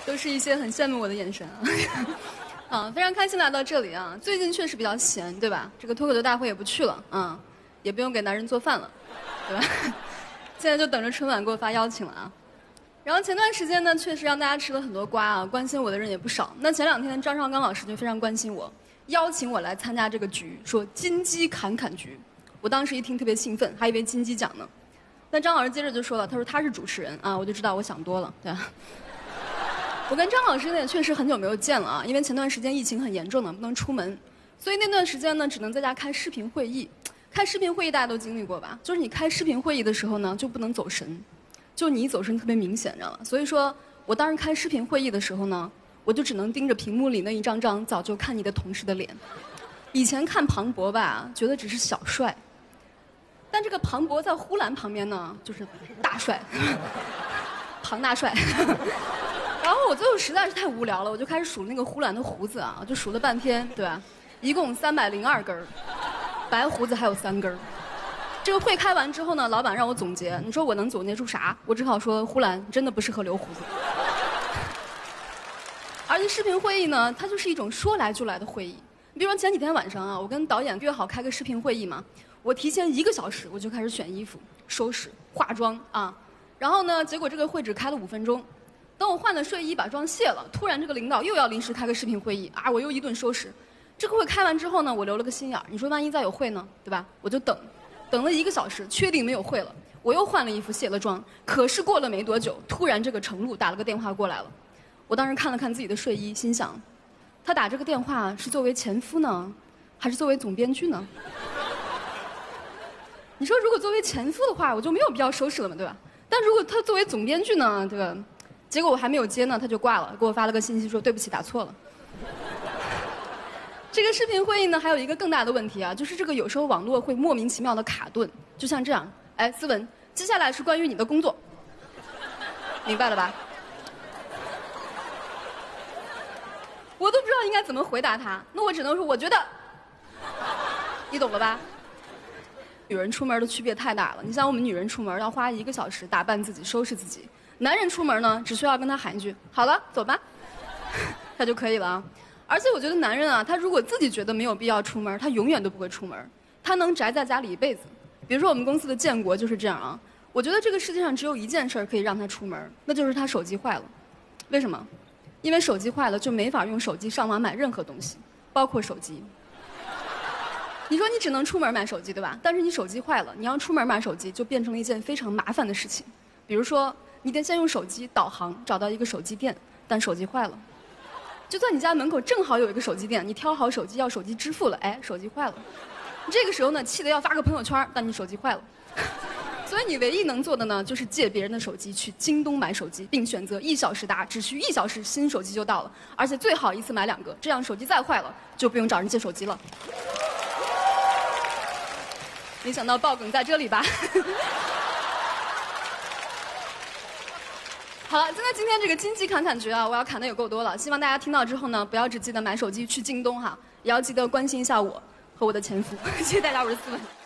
都是一些很羡慕我的眼神啊。啊，非常开心来到这里啊！最近确实比较闲，对吧？这个脱口秀大会也不去了啊，也不用给男人做饭了，对吧？现在就等着春晚给我发邀请了啊。然后前段时间呢，确实让大家吃了很多瓜啊，关心我的人也不少。那前2天张绍刚老师就非常关心我，邀请我来参加这个局，说金鸡侃侃局。我当时一听特别兴奋，还以为金鸡奖呢。但张老师接着就说了，他说他是主持人啊，我就知道我想多了，对吧？我跟张老师呢也确实很久没有见了啊，因为前段时间疫情很严重呢，不能出门，所以那段时间呢只能在家开视频会议。开视频会议大家都经历过吧？就是你开视频会议的时候呢，就不能走神，就你一走神特别明显，知道吗？所以说我当时开视频会议的时候呢，我就只能盯着屏幕里那一张张早就看腻的同事的脸。以前看庞博吧，觉得只是小帅，但这个庞博在呼兰旁边呢，就是大帅，庞大帅。然后我最后实在是太无聊了，我就开始数那个呼兰的胡子啊，就数了半天，对吧？一共302根儿，白胡子还有3根儿。这个会开完之后呢，老板让我总结，你说我能总结出啥？我只好说呼兰真的不适合留胡子。而且视频会议呢，它就是一种说来就来的会议。你比如说前几天晚上啊，我跟导演约好开个视频会议嘛，我提前1个小时我就开始选衣服、收拾、化妆啊，然后呢，结果这个会只开了5分钟。等我换了睡衣把妆卸了，突然这个领导又要临时开个视频会议啊，我又一顿收拾。这个会开完之后呢，我留了个心眼儿，你说万一再有会呢，对吧？我就等了1个小时，确定没有会了，我又换了衣服卸了妆。可是过了没多久，突然这个程璐打了个电话过来了。我当时看了看自己的睡衣，心想，他打这个电话是作为前夫呢，还是作为总编剧呢？你说如果作为前夫的话，我就没有必要收拾了嘛，对吧？但如果他作为总编剧呢，对吧？结果我还没有接呢，他就挂了，给我发了个信息说对不起，打错了。这个视频会议呢，还有一个更大的问题啊，就是这个有时候网络会莫名其妙的卡顿，就像这样，哎，思文，接下来是关于你的工作，明白了吧？我都不知道应该怎么回答他，那我只能说我觉得，你懂了吧？女人出门的区别太大了，你像我们女人出门要花1个小时打扮自己、收拾自己。男人出门呢，只需要跟他喊一句“好了，走吧”，他就可以了啊。而且我觉得男人啊，他如果自己觉得没有必要出门，他永远都不会出门，他能宅在家里一辈子。比如说我们公司的建国就是这样啊。我觉得这个世界上只有一件事可以让他出门，那就是他手机坏了。为什么？因为手机坏了就没法用手机上网买任何东西，包括手机。你说你只能出门买手机，对吧？但是你手机坏了，你要出门买手机就变成了一件非常麻烦的事情。比如说你得先用手机导航找到一个手机店，但手机坏了。就算你家门口正好有一个手机店，你挑好手机要手机支付了，哎，手机坏了。这个时候呢，气得要发个朋友圈，但你手机坏了。所以你唯一能做的呢，就是借别人的手机去京东买手机，并选择1小时达，只需1小时新手机就到了，而且最好一次买2个，这样手机再坏了就不用找人借手机了。没想到爆梗在这里吧？好了，今天这个金鸡侃侃局啊，我要侃的有够多了。希望大家听到之后呢，不要只记得买手机去京东哈，也要记得关心一下我和我的前夫。谢谢大家，我是思文。